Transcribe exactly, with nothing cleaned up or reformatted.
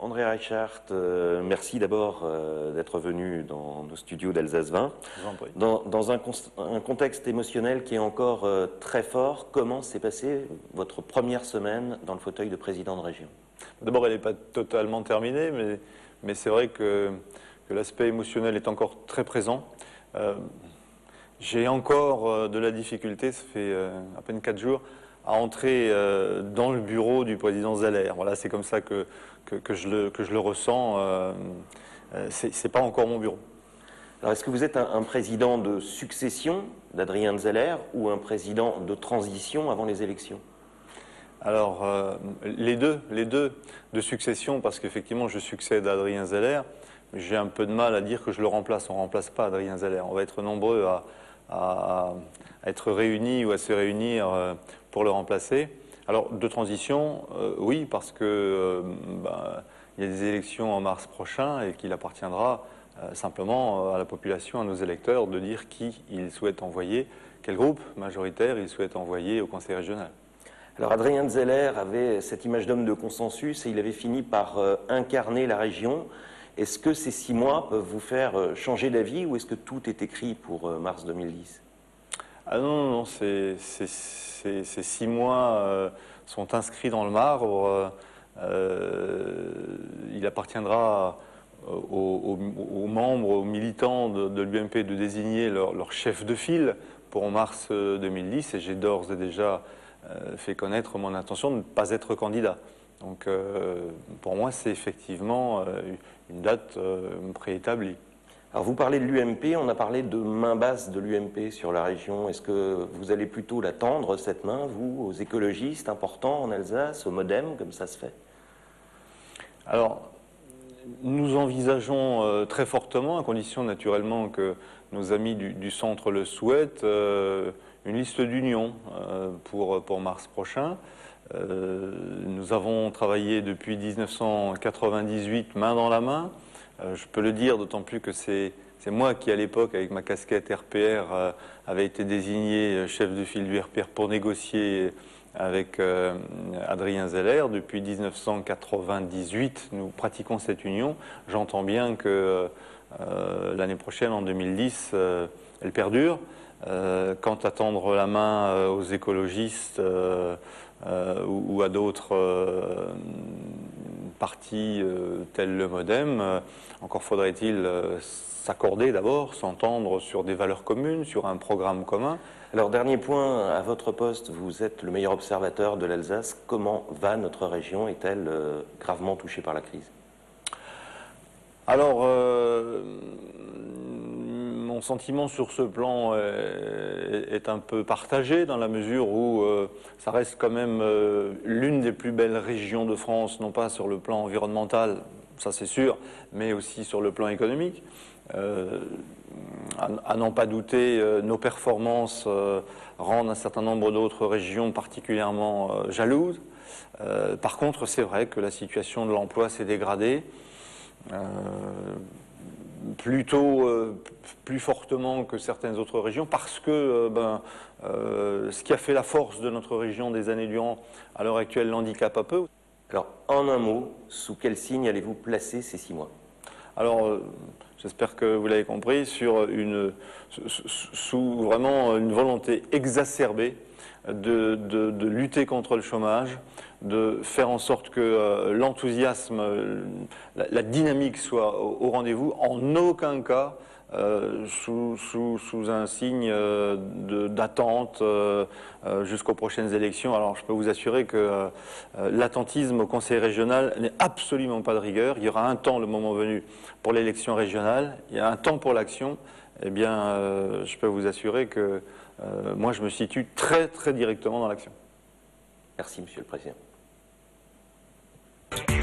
André Reichart, euh, merci d'abord euh, d'être venu dans nos studios d'Alsace vingt. Dans, dans un, un contexte émotionnel qui est encore euh, très fort, comment s'est passée votre première semaine dans le fauteuil de président de région? D'abord, elle n'est pas totalement terminée, mais, mais c'est vrai que, que l'aspect émotionnel est encore très présent. Euh, J'ai encore euh, de la difficulté, ça fait euh, à peine quatre jours, à entrer euh, dans le bureau du président Zeller. Voilà, c'est comme ça que, que, que, je le, que je le ressens. Euh, euh, c'est pas encore mon bureau. Alors, est-ce que vous êtes un, un président de succession d'Adrien Zeller ou un président de transition avant les élections? Alors, euh, les deux, les deux de succession, parce qu'effectivement, je succède à Adrien Zeller. J'ai un peu de mal à dire que je le remplace. On ne remplace pas Adrien Zeller. On va être nombreux à, à, à être réunis ou à se réunir pour le remplacer. Alors, de transition, euh, oui, parce que euh, bah, il y a des élections en mars prochain et qu'il appartiendra euh, simplement à la population, à nos électeurs, de dire qui ils souhaitent envoyer, quel groupe majoritaire ils souhaitent envoyer au conseil régional. Alors, Adrien Zeller avait cette image d'homme de consensus et il avait fini par euh, incarner la région. Est-ce que ces six mois peuvent vous faire euh, changer d'avis ou est-ce que tout est écrit pour euh, mars deux mille dix? Ah non, non, non, ces, ces, ces, ces six mois euh, sont inscrits dans le marbre. Euh, il appartiendra aux, aux, aux membres, aux militants de, de l'U M P de désigner leur, leur chef de file pour mars deux mille dix et j'ai d'ores et déjà euh, fait connaître mon intention de ne pas être candidat. Donc euh, pour moi, c'est effectivement euh, une date euh, préétablie. Alors vous parlez de l'U M P, on a parlé de main basse de l'U M P sur la région. Est-ce que vous allez plutôt la tendre, cette main, vous, aux écologistes importants en Alsace, au MoDem, comme ça se fait? Alors, nous envisageons euh, très fortement, à condition naturellement que nos amis du, du centre le souhaitent, euh, une liste d'union euh, pour, pour mars prochain. Euh, nous avons travaillé depuis mille neuf cent quatre-vingt-dix-huit main dans la main. Euh, je peux le dire d'autant plus que c'est moi qui, à l'époque, avec ma casquette R P R, euh, avait été désigné chef de file du R P R pour négocier avec euh, Adrien Zeller. Depuis mille neuf cent quatre-vingt-dix-huit, nous pratiquons cette union. J'entends bien que euh, l'année prochaine, en deux mille dix, euh, elle perdure. Euh, quant à tendre la main euh, aux écologistes euh, euh, ou, ou à d'autres euh, partis euh, tels le MoDem, euh, encore faudrait-il euh, s'accorder d'abord, s'entendre sur des valeurs communes, sur un programme commun. Alors, dernier point, à votre poste, vous êtes le meilleur observateur de l'Alsace. Comment va notre région? Est-elle euh, gravement touchée par la crise? Alors, euh, mon sentiment sur ce plan est, est un peu partagé dans la mesure où euh, ça reste quand même euh, l'une des plus belles régions de France, non pas sur le plan environnemental, ça c'est sûr, mais aussi sur le plan économique. Euh, à, à n'en pas douter, euh, nos performances euh, rendent un certain nombre d'autres régions particulièrement euh, jalouses. Euh, par contre, c'est vrai que la situation de l'emploi s'est dégradée. Euh, plutôt euh, plus fortement que certaines autres régions parce que euh, ben, euh, ce qui a fait la force de notre région des années durant, à l'heure actuelle, l'handicap un peu. Alors, en un mot, sous quel signe allez-vous placer ces six mois? Alors, euh, j'espère que vous l'avez compris, sur une, sous vraiment une volonté exacerbée de, de, de lutter contre le chômage, de faire en sorte que euh, l'enthousiasme, euh, la, la dynamique soit au, au rendez-vous, en aucun cas euh, sous, sous, sous un signe euh, d'attente euh, euh, jusqu'aux prochaines élections. Alors je peux vous assurer que euh, l'attentisme au conseil régional n'est absolument pas de rigueur. Il y aura un temps, le moment venu, pour l'élection régionale, il y a un temps pour l'action. Eh bien, euh, je peux vous assurer que euh, moi je me situe très très directement dans l'action. Merci, Monsieur le Président.